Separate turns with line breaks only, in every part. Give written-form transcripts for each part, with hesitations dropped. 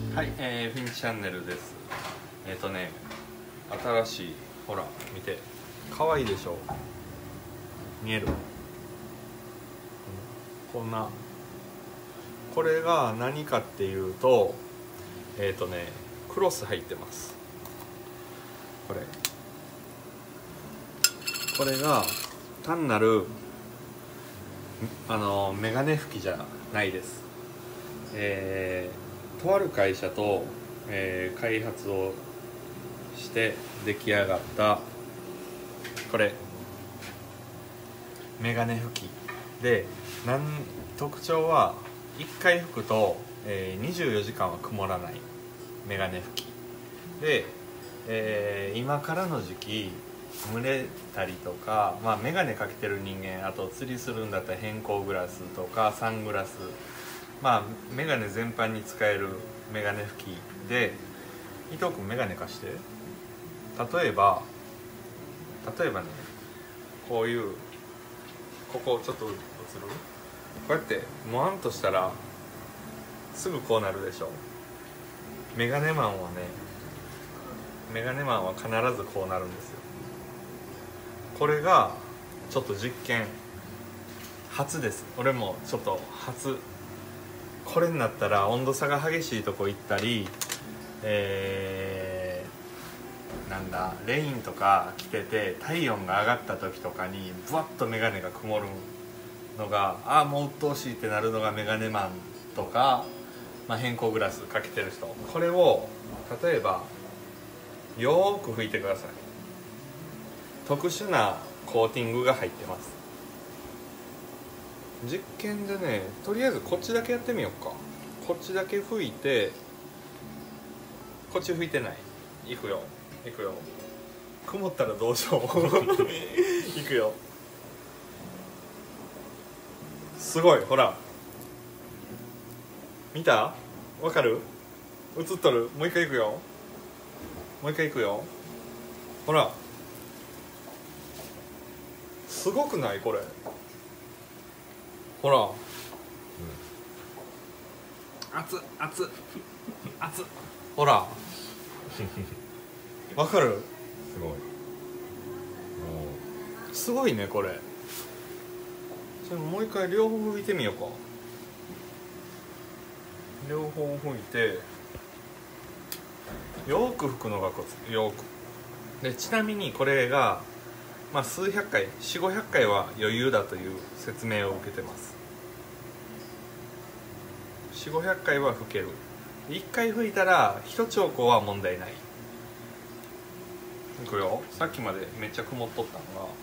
はい、フィンチャンネルです。新しい、ほら見て、可愛いでしょ。見える？こんな、これが何かっていうと、クロス入ってます。これが単なるメガネ拭きじゃないです。とある会社と、開発をして出来上がったこれメガネ拭きで、特徴は1回拭くと、24時間は曇らないメガネ拭きで、今からの時期蒸れたりとか、メガネかけてる人間、あと釣りするんだったら偏光グラスとかサングラス、メガネ全般に使えるメガネ拭きで、伊藤君メガネ貸して。例えばね、こういう、ここちょっと映る？こうやってモワンとしたらすぐこうなるでしょ。メガネマンは必ずこうなるんですよ。これがちょっと実験初です。俺もちょっと初。これになったら温度差が激しいとこ行ったり、レインとか着てて体温が上がった時とかにブワッとメガネが曇るのが、もう鬱陶しいってなるのがメガネマンとか、偏光グラスかけてる人。これを例えばよーく拭いてください。特殊なコーティングが入ってます。実験でね、とりあえずこっちだけやってみようか。こっちだけ拭いて、こっち拭いてない。いくよ曇ったらどうしよういくよ。すごい、ほら見た？わかる？映っとる？もう一回いくよ。ほら、すごくない？これほら、熱っほらわかる？すごいね、これ。もう一回両方拭いてみようか。両方拭いてよく拭くのがコツ。よくで、ちなみにこれが、数百回、400、500回は余裕だという説明を受けてます。4、500回は拭ける。1回拭いたら1兆個は問題ない。いくよ。さっきまでめっちゃ曇っとったのが、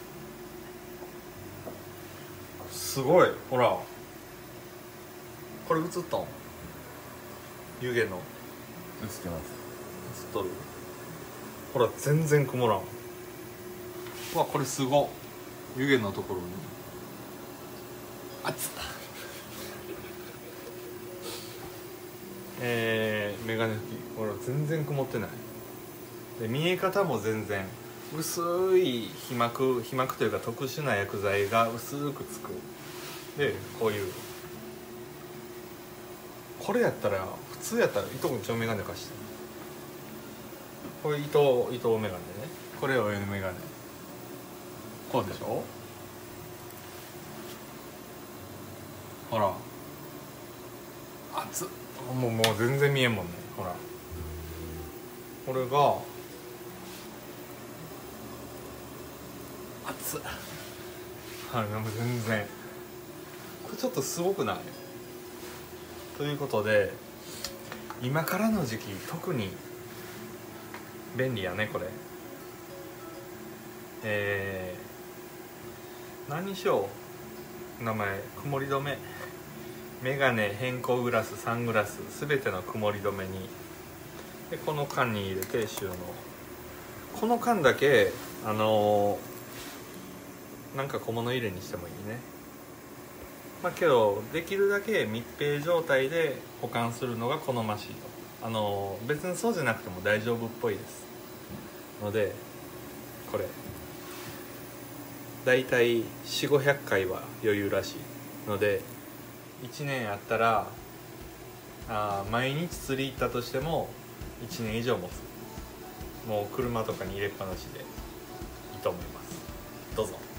すごい、ほらこれ映ったん？湯気の
映ってます。
映っとる？ほら全然曇らん。うわ、これすご。湯気のところに熱っメガネ拭き、ほら全然曇ってない。で、見え方も全然薄い皮膜というか特殊な薬剤が薄くつく。で、こういう、これやったら、普通やったら伊藤君ちょメガネ貸して。これ伊藤メガネね。これ親のメガネ。こうでしょ。ほら熱っ。もう全然見えんもんね。ほら、これが熱っ。はい、もう全然、これちょっとすごくない？ということで、今からの時期特に便利やね、これ。何にしよう、名前。曇り止め、メガネ、偏光グラス、サングラス、すべての曇り止めに。で、この缶に入れて収納。この缶だけなんか小物入れにしてもいいね。けどできるだけ密閉状態で保管するのが好ましいと。別にそうじゃなくても大丈夫っぽいですので、これだいたい4、500回は余裕らしいので、1年やったら毎日釣り行ったとしても1年以上持つ。もう車とかに入れっぱなしでいいと思います。どうぞ。